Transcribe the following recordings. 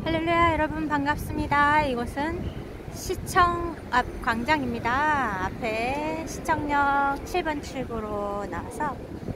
할렐루야, 여러분 반갑습니다. 이곳은 시청 앞 광장입니다. 앞에 시청역 7번 출구로 나와서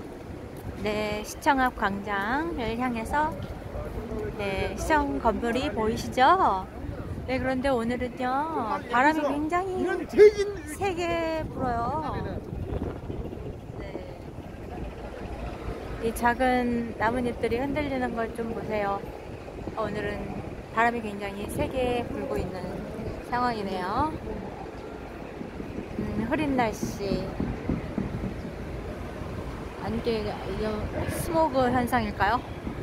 시청 앞 광장을 향해서 시청 건물이 보이시죠? 그런데 오늘은요 바람이 굉장히 세게 불어요. 이 작은 나뭇잎들이 흔들리는 걸 좀 보세요. 오늘은 바람이 굉장히 세게 불고 있는 상황이네요. 흐린 날씨. 이게 스모그 현상일까요?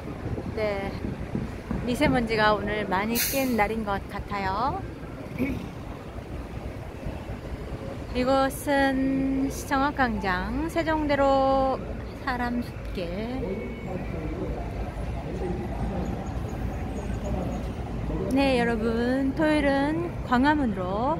미세먼지가 오늘 많이 낀 날인 것 같아요. 이곳은 시청 앞 광장 세종대로 사람 숲길. 여러분, 토요일은 광화문으로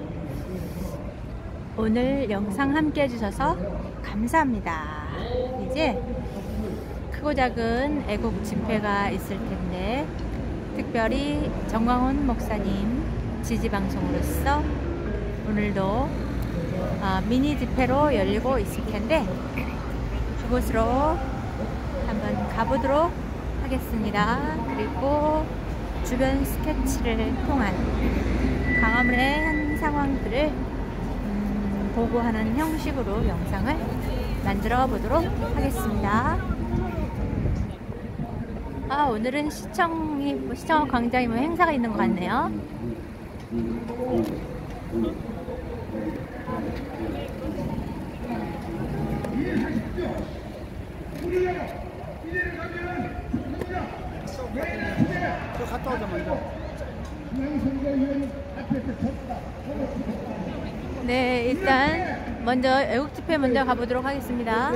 오늘 영상 함께 해주셔서 감사합니다. 이제 크고 작은 애국 집회가 있을 텐데 특별히 정광훈 목사님 지지방송으로서 오늘도 미니 집회로 열리고 있을 텐데 그곳으로 한번 가보도록 하겠습니다. 그리고 주변 스케치를 통한 광화문의 현 상황들을 보고하는 형식으로 영상을 만들어 보도록 하겠습니다. 오늘은 시청 광장에 뭐 행사가 있는 것 같네요. 저 갔다 오자 먼저. 일단 먼저 애국 집회 먼저 가보도록 하겠습니다.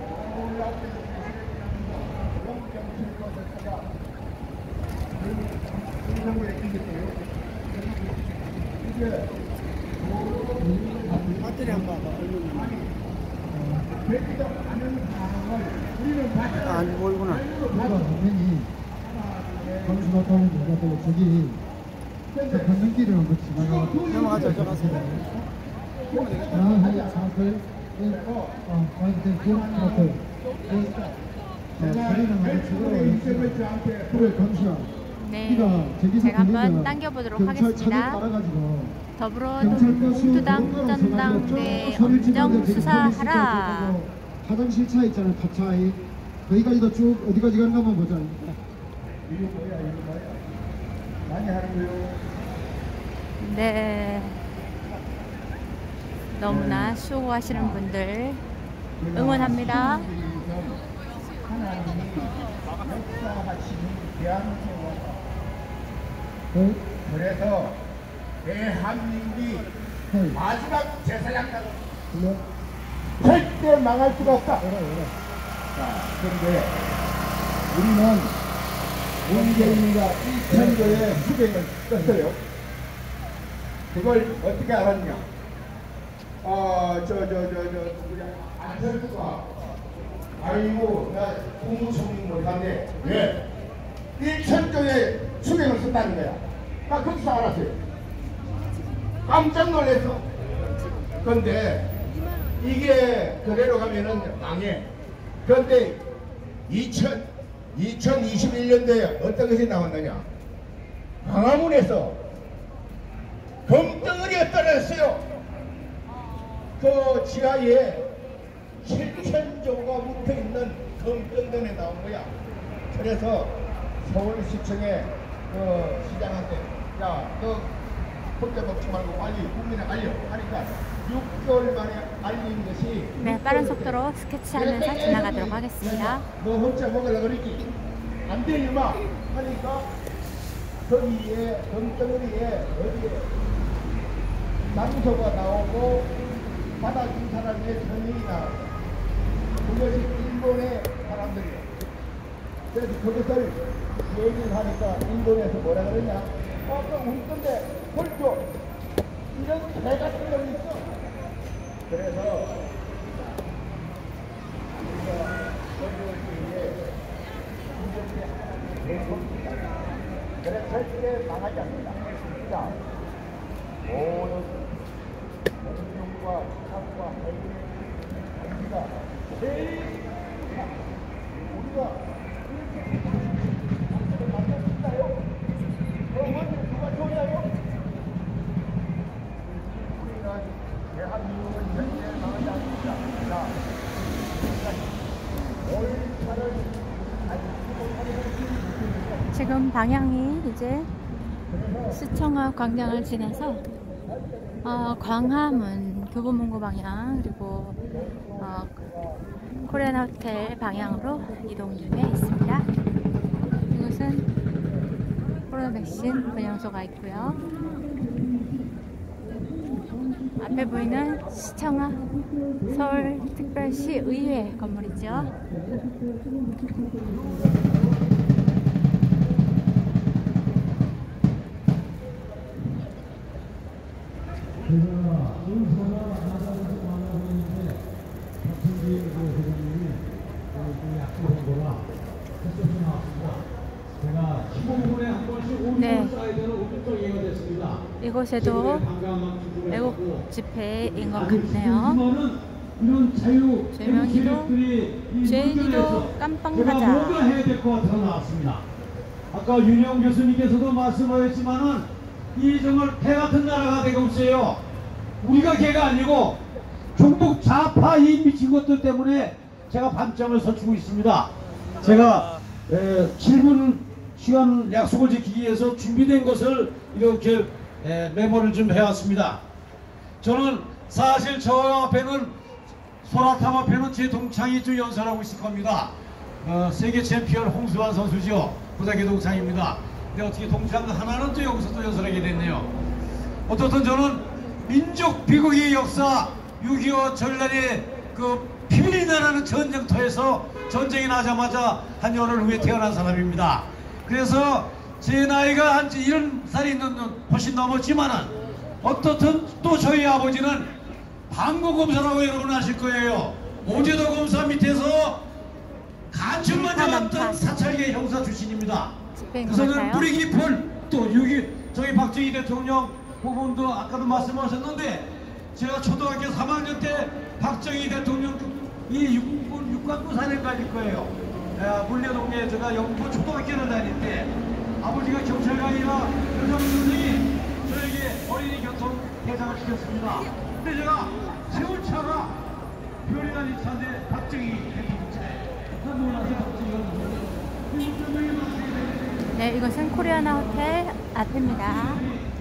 배터리 한번 봐봐. 안 보이구나. 잠시만 타는 거 저기 건너길을 한번 지나가. 넘어가자. 저 가서. 제가 한번 당겨보도록 하겠습니다. 더불어민주당 전당대 엄정 수사하라. 화장실 차 있잖아요. 탑차이 거기까지도 쭉 어디까지 가는가만 보자. 많이 하는 거요. 너무나 수고하시는 분들 응원합니다. 그래서 대한민국이 마지막 제사장까지 절대 망할 수가 없다. 자, 그런데 우리는 문재인과 이천도의 수백을 썼어요. 그걸 어떻게 알았냐? 안철수가 아이고 나 공무총리 못한데 왜? 일천조의 수백을 썼다는 거야. 나 거기서 알았어요. 깜짝 놀랐어. 근데 이게 그대로 가면은 망해. 그런데 2021년도에 어떤 것이 나왔느냐? 광화문에서 금덩어리가 떨어졌어요. 그 지하에 7,000조가 묻어있는 금덩어리가 나온 거야. 그래서 서울시청에 시장한테 야, 너 혼자 먹지 말고 빨리 국민에 알려 하니까 6개월 만에 알린 것이 빠른 속도로 스케치하면서 지나가도록 하겠습니다. 너 혼자 먹으려고 그러지? 안 돼 이마 하니까 거기에 금덩어리에 어디에 남서가 나오고 받아준 사람의 성명이 나오고 그것이 일본의 사람들이에요. 그래서 그것을 얘기를 하니까 일본에서 뭐라 그러냐? 우리 건데 헐죠. 이런 개 같은 놈이 있어. 그래서 우리가 그래 절대 망하지 않는다. 자, 모든 공룡과 창과 해군의 우리가 제일 우리가 만들었나요? 그러면 누가 좋아요? 우리는 대한민국은 절대 망하지 않습니다. 자, 지금 방향이 이제 시청읍 광장을 지나서 광화문 교보문고 방향 그리고 코리안 호텔 방향으로 이동 중에 있습니다. 이곳은 코로나 백신 분향소가 있고요. 앞에 보이는 시청읍 서울특별시 의회 건물이죠. 제가 오늘 전화 나가서 만나고 있는데 박준기 회장님이 좀 약속한 거라 했어서 나왔습니다. 제가 15분에 한 번씩 5분 쌓아야 되는 오른쪽이가 됐습니다. 이곳에도 애국 집회인 것 같네요. 이런 자유 조명이도 죄인이도 깜빵 제가 가자. 뭔가 해야 될 것 같아서 나왔습니다. 아까 윤영 교수님께서도 말씀하셨지만은 이 정말 개 같은 나라가 되고 있어요. 우리가 개가 아니고 중국 좌파 이 미친 것들 때문에 제가 반점을 서치고 있습니다. 제가 7분 시간 약속을 지키기 위해서 준비된 것을 이렇게 메모를 좀 해왔습니다. 저는 사실 저 앞에는 소라탑 앞에는 제 동창이 좀 연설하고 있을 겁니다. 세계 챔피언 홍수환 선수죠. 부작위 동창입니다. 근데 어떻게 동창 하나는 또 여기서 또 연설하게 됐네요. 어떻든 저는 민족 비극의 역사 6.25 전란의 그 피밀이 나라는 전쟁터에서 전쟁이 나자마자 한 열흘 후에 태어난 사람입니다. 그래서 제 나이가 한 70살이 훨씬 넘었지만은 어떻든 또 저희 아버지는 방구검사라고 여러분 아실 거예요. 오제도 검사 밑에서 간첩만 잡았던 사찰계 형사 출신입니다. 그래서는 뿌리 깊은 또 저희 박정희 대통령 부분도 아까도 말씀하셨는데 제가 초등학교 3학년 때 박정희 대통령 이 육관부 사령관일 거예요. 물레동에 제가 영포 초등학교를 다닐 때 아버지가 경찰관이라 여성분이 저에게 어린이 교통 대장을 시켰습니다. 근데 제가 세운 차가 별이 나는 차인데 박정희 대통령 차에 놀라서 박정희가 네, 이것은 코리아나 호텔 앞입니다.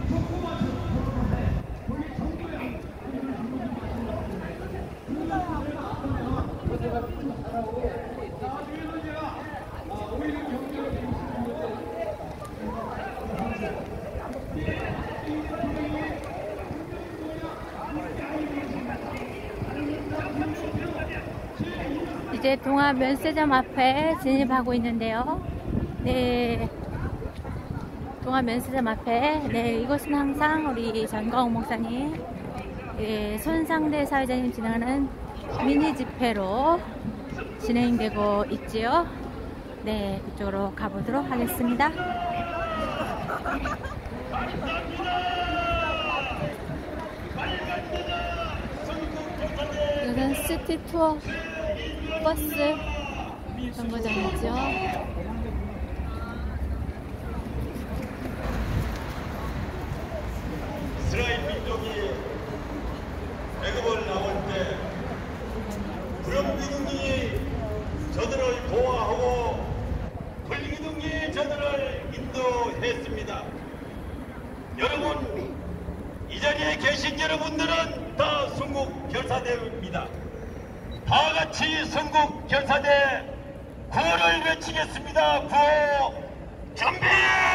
이제 동아 면세점 앞에 진입하고 있는데요. 네, 동아 면세점 앞에 이곳은 항상 우리 전광욱 목사님, 손상대 사회자님 진행하는 미니 집회로 진행되고 있지요. 네, 그쪽으로 가보도록 하겠습니다. 이것은 시티 투어 버스 정거장이죠. 이스라엘 민족이 애굽을 나올 때 부름기둥이 저들을 보호하고 불기둥이 저들을 인도했습니다. 여러분, 이 자리에 계신 여러분들은 다 순국 결사대입니다. 다 같이 순국 결사대 구호를 외치겠습니다. 구호 준비!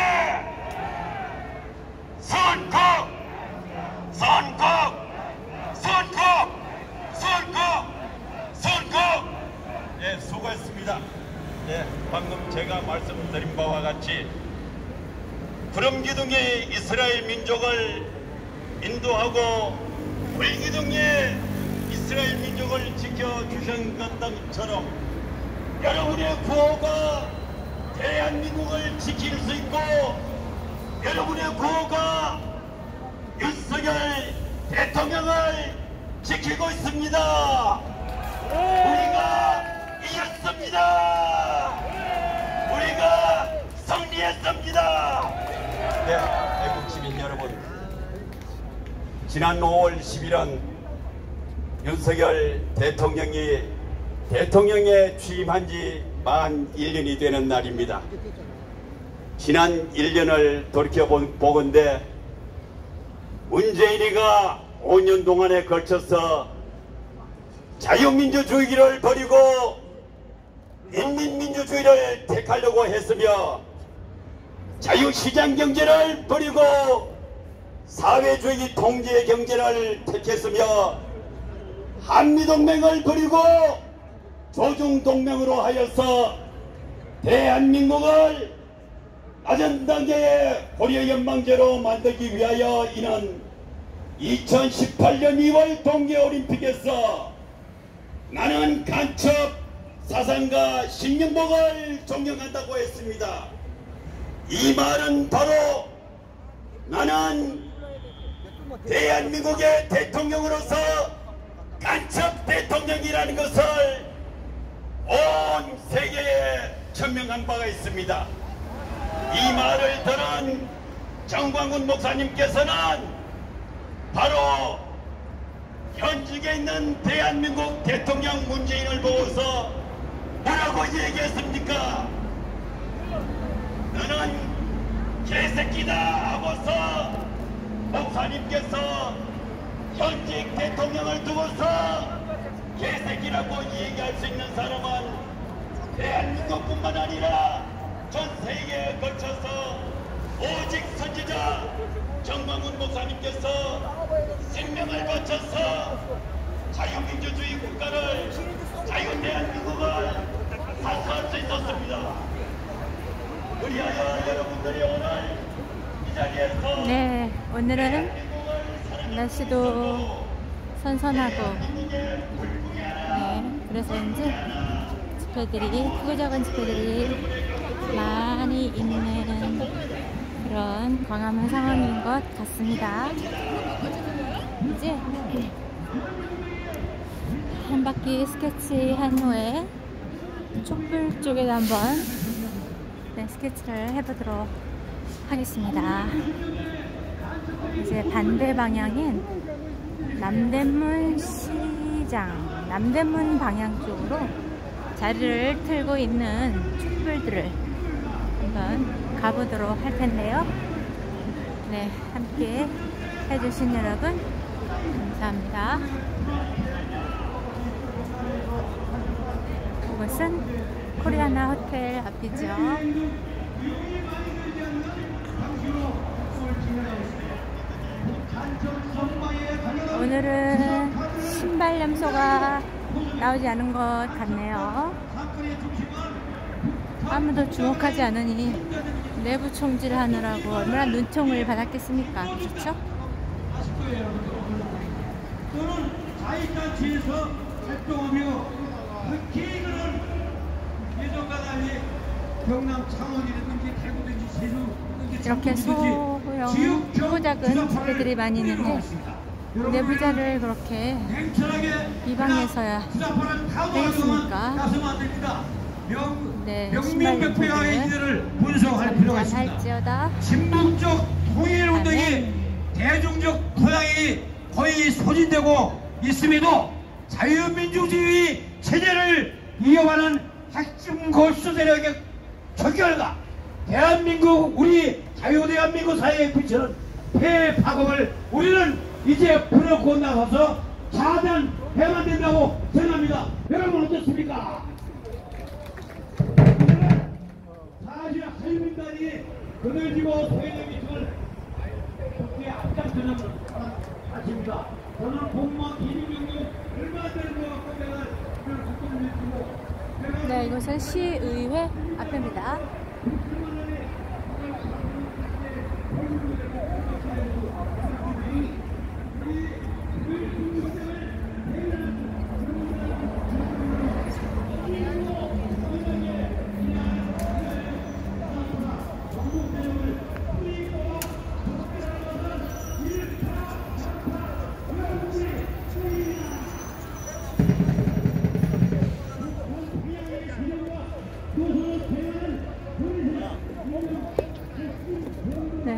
선국! 선국! 선국! 선국! 선국! 네, 수고했습니다. 네, 방금 제가 말씀드린 바와 같이 구름기둥이 이스라엘 민족을 인도하고 불기둥이 이스라엘 민족을 지켜주신 것처럼 여러분의 구호가 대한민국을 지킬 수 있고 여러분의 구호가 윤석열 대통령을 지키고 있습니다. 우리가 이겼습니다. 우리가 승리했습니다. 네, 애국 시민 여러분, 지난 5월 10일은 윤석열 대통령에 취임한 지 만 1년이 되는 날입니다. 지난 1년을 돌이켜보건대 문재인이가 5년 동안에 걸쳐서 자유민주주의를 버리고 인민민주주의를 택하려고 했으며 자유시장 경제를 버리고 사회주의 통제 경제를 택했으며 한미동맹을 버리고 조중동맹으로 하여서 대한민국을 낮은 단계의 고려연방제로 만들기 위하여 이는 2018년 2월 동계올림픽에서 나는 간첩 사상가 신영복을 존경한다고 했습니다. 이 말은 바로 나는 대한민국의 대통령으로서 간첩 대통령이라는 것을 온 세계에 천명한 바가 있습니다. 이 말을 들은 정광훈 목사님께서는 바로 현직에 있는 대한민국 대통령 문재인을 보고서 뭐라고 얘기했습니까? 너는 개새끼다 하고서 목사님께서 현직 대통령을 두고서 개새끼라고 얘기할 수 있는 사람은 대한민국뿐만 아니라 전 세계에 걸쳐서 오직 선지자 정광훈 목사님께서 생명을 바쳐서 자유민주주의 국가를 자유 대한민국을 사수할 수 있었습니다. 그리하여 여러분들이 오늘 이 자리에서 네, 오늘은 날씨도 선선하고 네, 그래서인지 집회들이 크고 작은 집회들이 많이 있는 그런 광화문 상황인 것 같습니다. 이제 한 바퀴 스케치한 후에 촛불 쪽에도 한번 스케치를 해보도록 하겠습니다. 이제 반대 방향인 남대문 시장, 남대문 방향 쪽으로 자리를 틀고 있는 촛불들을 한번 가보도록 할 텐데요. 네, 함께 해주신 여러분 감사합니다. 이곳은 코리아나 호텔 앞이죠. 오늘은 신발 염소가 나오지 않은 것 같네요. 아무도 주목하지 않으니 내부 총질하느라고 얼마나 눈총을 받았겠습니까? 그렇죠? 또는 자익단체에서 활동하며 특히 그런 예전과 달리 경남 창원이라든지 대구든지 제주든지 이렇게 소형, 크고 작은 집회들이 많이 있는데 내부자를 그렇게 비방해서야 되겠습니까? 네, 명명백백하게 이들을 분석할 필요가 있습니다. 친북적 통일운동이 대중적 토양이 거의 소진되고 있음에도 자유민주주의 체제를 이어가는 핵심 골수 세력의 척결과 대한민국 우리 자유대한민국 사회에 비치는 폐해 파급을 우리는 이제 풀어고 나가서 차단해야 된다고 생각합니다. 여러분 어떻습니까? 사실 한민단이 그늘지고 소외된 것을 국회에 앞장서는 아십니다. 저는 공무원 기능경력 얼마 되는 것 같고 내가 그걸 국정을 해주고 네, 이곳은 시의회 앞입니다.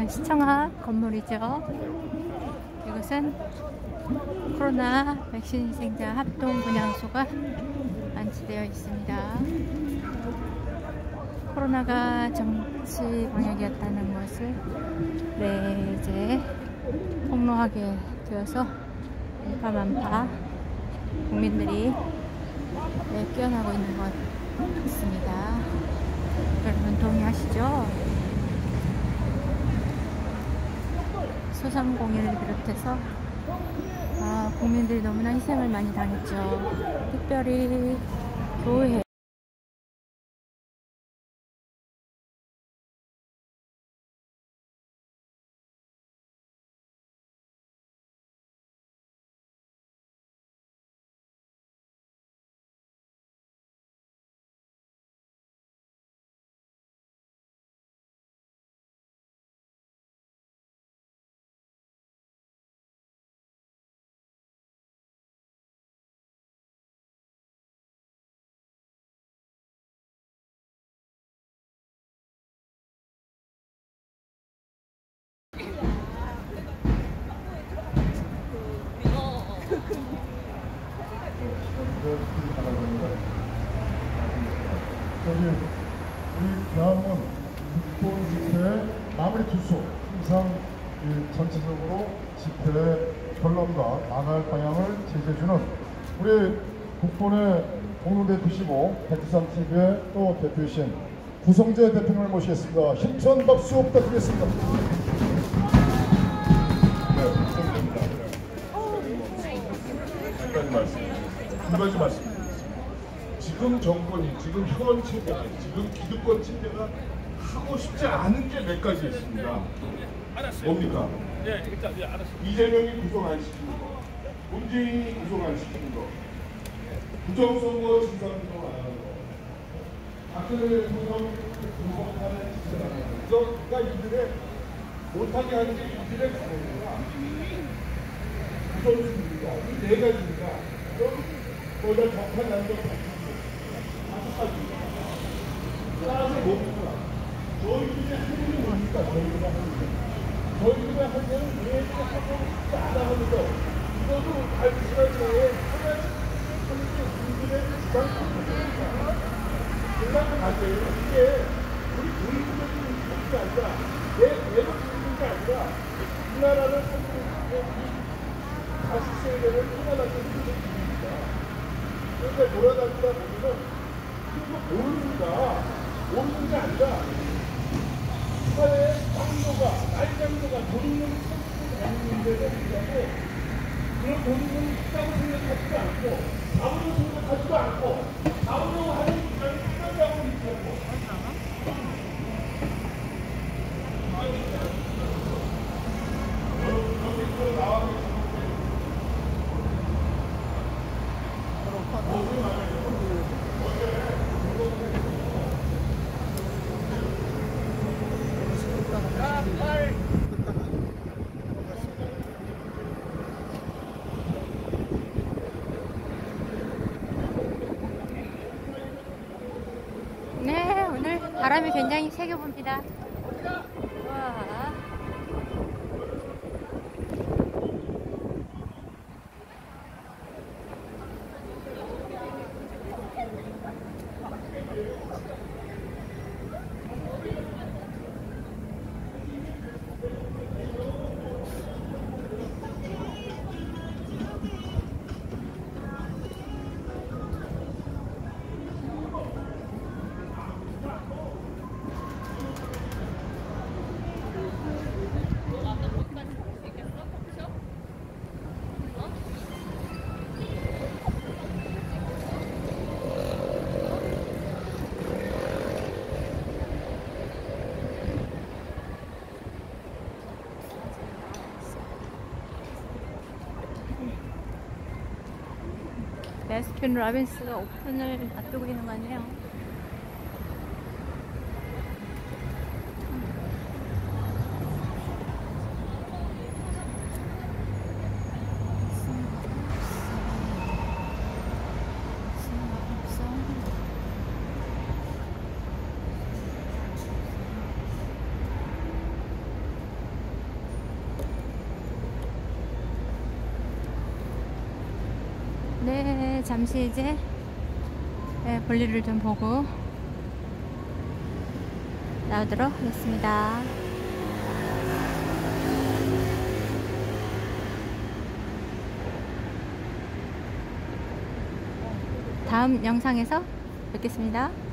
시청 앞 건물이죠. 이것은 코로나 백신 희생자 합동 분향소가 안치되어 있습니다. 코로나가 정치 방역이었다는 것을 이제 폭로하게 되어서 일파만파 국민들이 깨어나고 있는 것 같습니다. 여러분 동의하시죠? 소상공인을 비롯해서 국민들이 너무나 희생을 많이 당했죠. 특별히 교회 우리 대한민국 국본 집회 마무리 투수 항상 전체적으로 집회 결론과 나갈 방향을 제시해주는 우리 국본의 공동대표시고 백두산TV의 또 대표이신 구성재 대표님을 모시겠습니다. 힘찬 박수 부탁드리겠습니다. 네, 감사합니다. 두 가지 말씀드리겠습니다. 지금 정권이, 지금 현원 체제가, 지금 기득권 체제가 하고 싶지 않은 게 몇 가지 있습니다. 뭡니까? 이재명이 구속 안 시키는 거, 문재인이 구속 안 시키는 거, 부정선거 진상규명 안 하는 거, 박근혜 대통령 구속하는 짓을 안 하는 거, 그러니까 이들의 못하게 하는 게 이들의 과정이다. 우선순위입니다. 이 네 가지입니다. 그럼 거기다 적합한 거 따라서 뭡니까? 저희들의 한국이 뭡니까? 저희들의 한국은 왜 이렇게 하고 싶지 않아 하면서 이것도 발표할 때에 하나씩 우리들의 주장입니다. 생각을 가져요. 이게 우리 개인적인 문제가 아니라 내 애도 주는 게 아니라 이 나라를 다시 세계를 평안하게 해주는 일입니다. 그런데 돌아다니다 보면은 모르는 게 아니라 사회의 강도가, 나이 강도가 돈 있는 문제가 있다고 그런 돈 있는 있다고 생각하지도 않고 아무도 생각하지도 않고 아무도 하는 입장을 끝나자고 있다고 네, 오늘 바람이 굉장히 세게 붑니다. 와. 베스킨 라빈스가 오픈을 앞두고 있는 거 같네요. 네, 잠시 이제 볼일을 좀 보고 나오도록 하겠습니다. 다음 영상에서 뵙겠습니다.